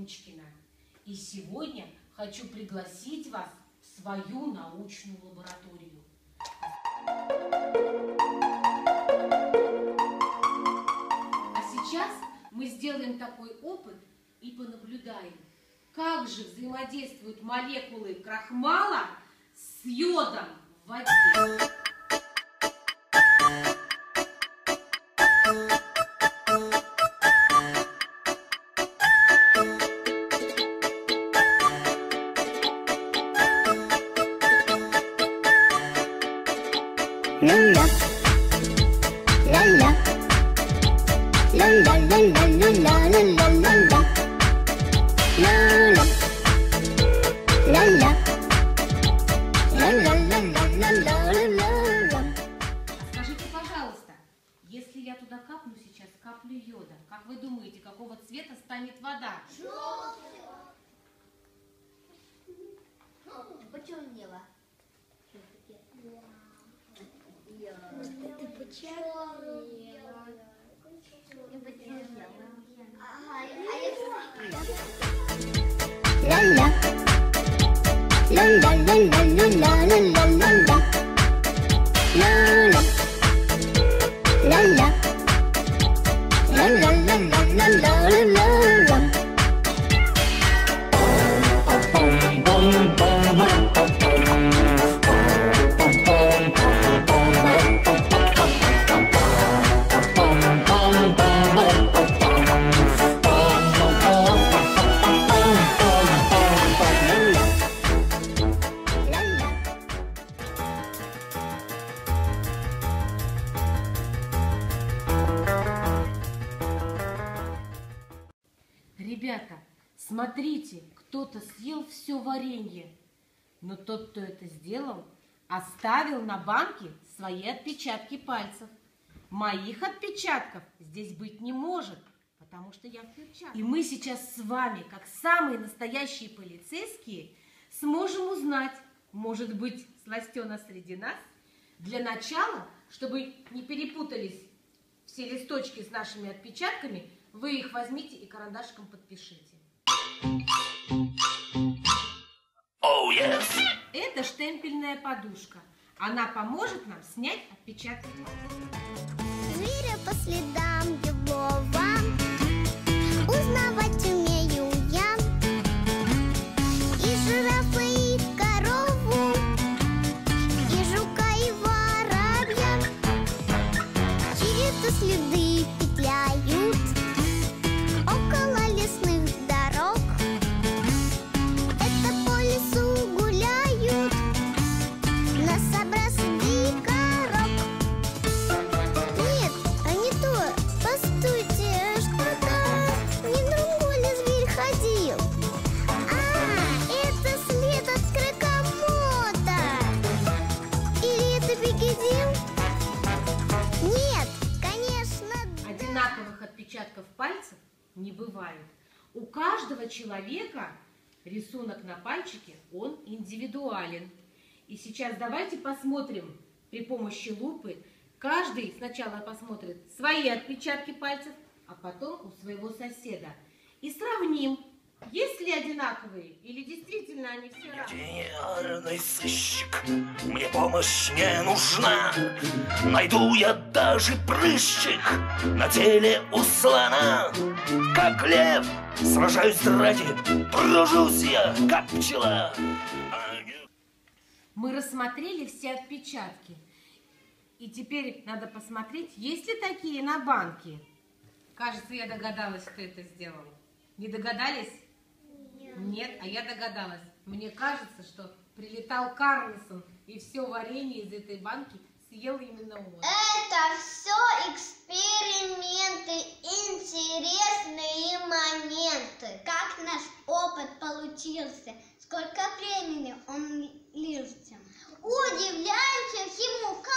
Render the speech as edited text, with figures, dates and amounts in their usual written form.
Кучкина. И сегодня хочу пригласить вас в свою научную лабораторию. А сейчас мы сделаем такой опыт и понаблюдаем, как же взаимодействуют молекулы крахмала с йодом в воде. Ла-ла, ла-ла, ла-ла-ла-ла-ла-ла-ла-ла-ла, ла-ла, ла-ла, ла-ла-ла-ла-ла-ла-ла. Скажите, пожалуйста, если я туда капну сейчас каплю йода, как вы думаете, какого цвета станет вода? Желтого. Почернела. Ты почернела. Ла-ла, ла-ла-ла-ла-ла-ла-ла-ла-ла, ла-ла, ла-ла, ла-ла-ла-ла-ла-ла-ла-ла. Ребята, смотрите, кто-то съел все варенье, но тот, кто это сделал, оставил на банке свои отпечатки пальцев. Моих отпечатков здесь быть не может, потому что я в перчатках. И мы сейчас с вами, как самые настоящие полицейские, сможем узнать, может быть, сластена среди нас. Для начала, чтобы не перепутались все листочки с нашими отпечатками, вы их возьмите и карандашиком подпишите. Oh, yes. Это штемпельная подушка. Она поможет нам снять отпечатки. Зверя по следам белого узнавать умею я, и жирафа, и корову, и жука, и воробья. Чьи-то следы петляют около лесных дорог. Это по лесу гуляют нособраз дикорог. Нет, а не то. Постойте, что-то не другой ли зверь ходил? Это след от кракомота. Или это бегедил? Нет, конечно, да. Одинаковых отпечатков пальцев не бывает. У каждого человека рисунок на пальчике, он индивидуален. И сейчас давайте посмотрим при помощи лупы. Каждый сначала посмотрит свои отпечатки пальцев, а потом у своего соседа. И сравним, есть ли одинаковые или действительно они все разные. Гениальный сыщик, мне помощь не нужна. Найду я даже прыщик на теле у слона. Как лев, сражаюсь ради, тружусь я, как пчела. Мы рассмотрели все отпечатки. И теперь надо посмотреть, есть ли такие на банке. Кажется, я догадалась, кто это сделал. Не догадались? Нет, а я догадалась. Мне кажется, что прилетал Карлсон и все варенье из этой банки съел именно он. Это все эксперименты, интересные моменты. Как наш опыт сколько времени он длился. Удивляемся всему,